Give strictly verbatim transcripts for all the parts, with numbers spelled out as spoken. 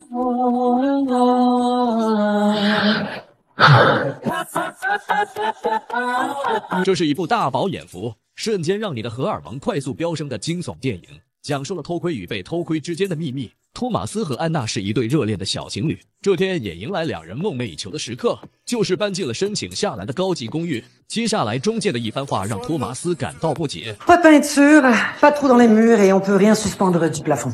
这是一部大饱眼福，瞬间让你的荷尔蒙快速飙升的惊悚电影，讲述了偷窥与被偷窥之间的秘密。托马斯和安娜是一对热恋的小情侣，这天也迎来两人梦寐以求的时刻，就是搬进了申请下来的高级公寓。接下来中介的一番话让托马斯感到不解。 Pas de peinture, pas de trous dans les murs et on peut rien suspendre du plafond.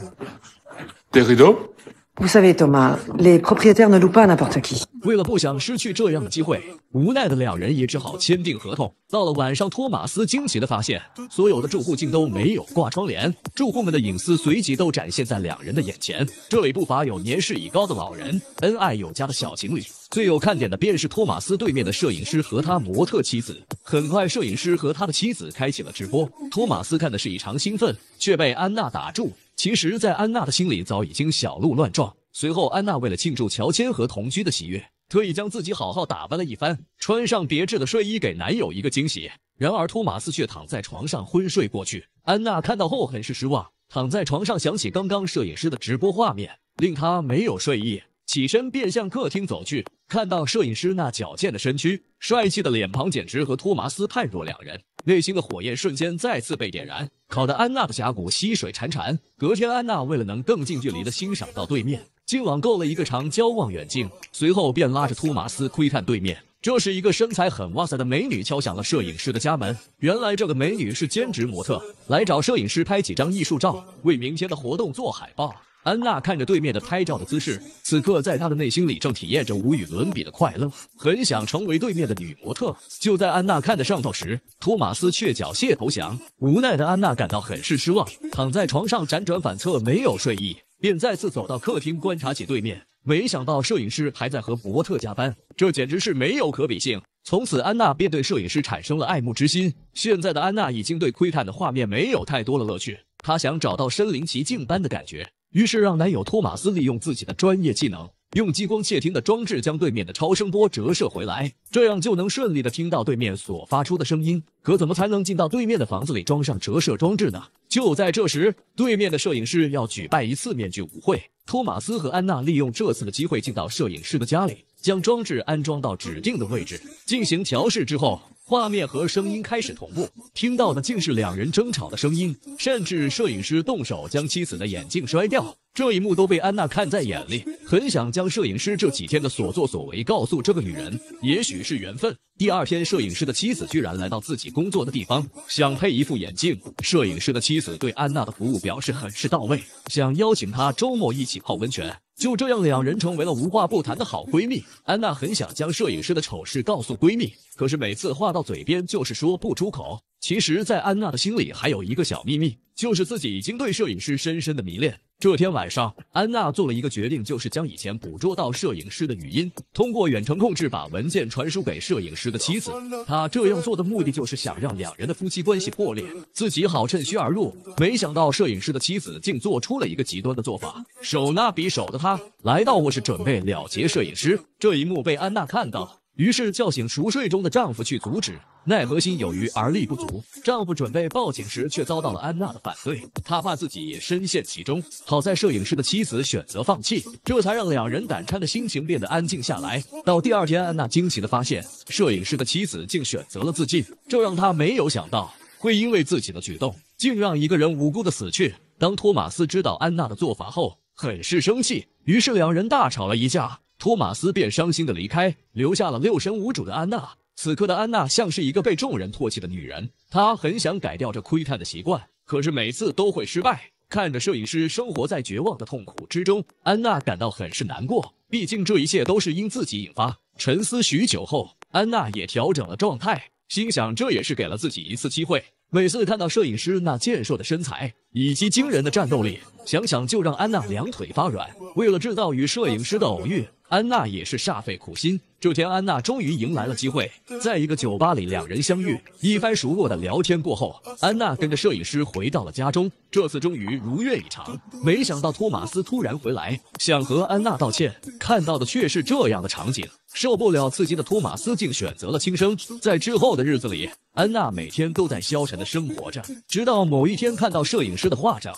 Des rideaux? Vous savez, Thomas, les propriétaires ne louent pas à n'importe qui. 为了不想失去这样的机会，无奈的两人也只好签订合同。到了晚上，托马斯惊奇地发现，所有的住户竟都没有挂窗帘，住户们的隐私随即都展现在两人的眼前。这里不乏有年事已高的老人，恩爱有加的小情侣。最有看点的便是托马斯对面的摄影师和他模特妻子。很快，摄影师和他的妻子开启了直播。托马斯看的是异常兴奋，却被安娜打住。其实，在安娜的心里早已经小鹿乱撞。随后，安娜为了庆祝乔迁和同居的喜悦，特意将自己好好打扮了一番，穿上别致的睡衣给男友一个惊喜。然而，托马斯却躺在床上昏睡过去。安娜看到后很是失望，躺在床上想起刚刚摄影师的直播画面，令她没有睡意，起身便向客厅走去。看到摄影师那矫健的身躯、帅气的脸庞，简直和托马斯判若两人。内心的火焰瞬间再次被点燃，烤得安娜的峡谷溪水潺潺。隔天，安娜为了能更近距离的欣赏到对面，竟网购了一个长焦望远镜，随后便拉着托马斯窥探对面。这时，一个身材很哇塞的美女敲响了摄影师的家门。原来这个美女是兼职模特，来找摄影师拍几张艺术照，为明天的活动做海报。安娜看着对面的拍照的姿势，此刻在她的内心里正体验着无与伦比的快乐，很想成为对面的女模特。就在安娜看得上头时，托马斯却缴械投降。无奈的安娜感到很是失望，躺在床上辗转反侧，没有睡意，便再次走到客厅观察起对面。没想到摄影师还在和模特加班，这简直是没有可比性。从此，安娜便对摄影师产生了爱慕之心。现在的安娜已经对窥探的画面没有太多的乐趣，她想找到身临其境般的感觉。于是让男友托马斯利用自己的专业技能，用激光窃听的装置将对面的超声波折射回来，这样就能顺利的听到对面所发出的声音。可怎么才能进到对面的房子里装上折射装置呢？就在这时，对面的摄影师要举办一次面具舞会，托马斯和安娜利用这次的机会进到摄影师的家里，将装置安装到指定的位置，进行调试之后，画面和声音开始同步，听到的竟是两人争吵的声音，甚至摄影师动手将妻子的眼镜摔掉。这一幕都被安娜看在眼里，很想将摄影师这几天的所作所为告诉这个女人，也许是缘分。第二天，摄影师的妻子居然来到自己工作的地方，想配一副眼镜。摄影师的妻子对安娜的服务表示很是到位，想邀请她周末一起泡温泉。就这样，两人成为了无话不谈的好闺蜜。安娜很想将摄影师的丑事告诉闺蜜，可是每次话到嘴边就是说不出口。其实，在安娜的心里还有一个小秘密，就是自己已经对摄影师深深的迷恋。这天晚上，安娜做了一个决定，就是将以前捕捉到摄影师的语音，通过远程控制把文件传输给摄影师的妻子。她这样做的目的就是想让两人的夫妻关系破裂，自己好趁虚而入。没想到摄影师的妻子竟做出了一个极端的做法，手拿匕首的她来到卧室准备了结摄影师。这一幕被安娜看到，于是叫醒熟睡中的丈夫去阻止，奈何心有余而力不足。丈夫准备报警时，却遭到了安娜的反对，他怕自己也深陷其中。好在摄影师的妻子选择放弃，这才让两人胆颤的心情变得安静下来。到第二天，安娜惊奇地发现，摄影师的妻子竟选择了自尽，这让她没有想到会因为自己的举动，竟让一个人无辜的死去。当托马斯知道安娜的做法后，很是生气，于是两人大吵了一架。托马斯便伤心的离开，留下了六神无主的安娜。此刻的安娜像是一个被众人唾弃的女人，她很想改掉这窥探的习惯，可是每次都会失败。看着摄影师生活在绝望的痛苦之中，安娜感到很是难过，毕竟这一切都是因自己引发。沉思许久后，安娜也调整了状态，心想这也是给了自己一次机会。每次看到摄影师那健硕的身材以及惊人的战斗力，想想就让安娜两腿发软。为了制造与摄影师的偶遇，安娜也是煞费苦心。这天，安娜终于迎来了机会，在一个酒吧里，两人相遇。一番熟络的聊天过后，安娜跟着摄影师回到了家中。这次终于如愿以偿。没想到托马斯突然回来，想和安娜道歉，看到的却是这样的场景。受不了刺激的托马斯竟选择了轻生。在之后的日子里，安娜每天都在消沉的生活着，直到某一天看到摄影师的画展后，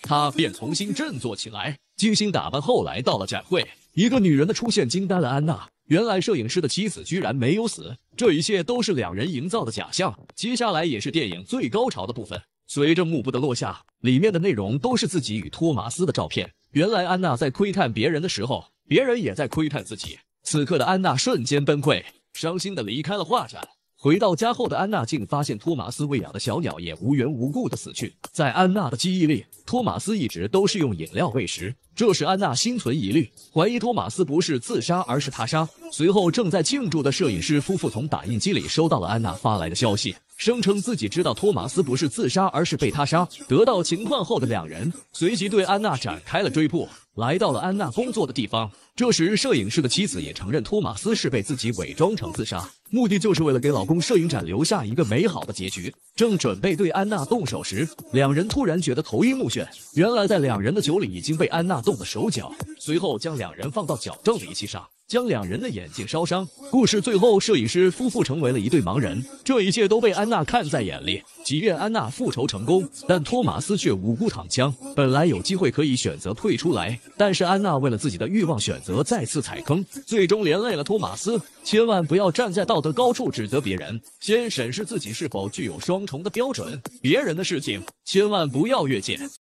他便重新振作起来，精心打扮后来到了展会。一个女人的出现惊呆了安娜，原来摄影师的妻子居然没有死，这一切都是两人营造的假象。接下来也是电影最高潮的部分，随着幕布的落下，里面的内容都是自己与托马斯的照片。原来安娜在窥探别人的时候，别人也在窥探自己。此刻的安娜瞬间崩溃，伤心的离开了画展。回到家后的安娜竟发现托马斯喂养的小鸟也无缘无故的死去。在安娜的记忆里，托马斯一直都是用饮料喂食，这使安娜心存疑虑，怀疑托马斯不是自杀而是他杀。随后正在庆祝的摄影师夫妇从打印机里收到了安娜发来的消息，声称自己知道托马斯不是自杀而是被他杀。得到情况后的两人随即对安娜展开了追捕，来到了安娜工作的地方。这时摄影师的妻子也承认托马斯是被自己伪装成自杀，目的就是为了给老公摄影展留下一个美好的结局。正准备对安娜动手时，两人突然觉得头晕目眩，原来在两人的酒里已经被安娜动了手脚，随后将两人放到矫正仪器上，将两人的眼睛烧伤。故事最后，摄影师夫妇成为了一对盲人，这一切都被安娜看在眼里。即便安娜复仇成功，但托马斯却无辜躺枪。本来有机会可以选择退出来，但是安娜为了自己的欲望选择再次踩坑，最终连累了托马斯。千万不要站在道德高处指责别人，先审视自己是否具有双重的标准，别人的事情千万不要越界。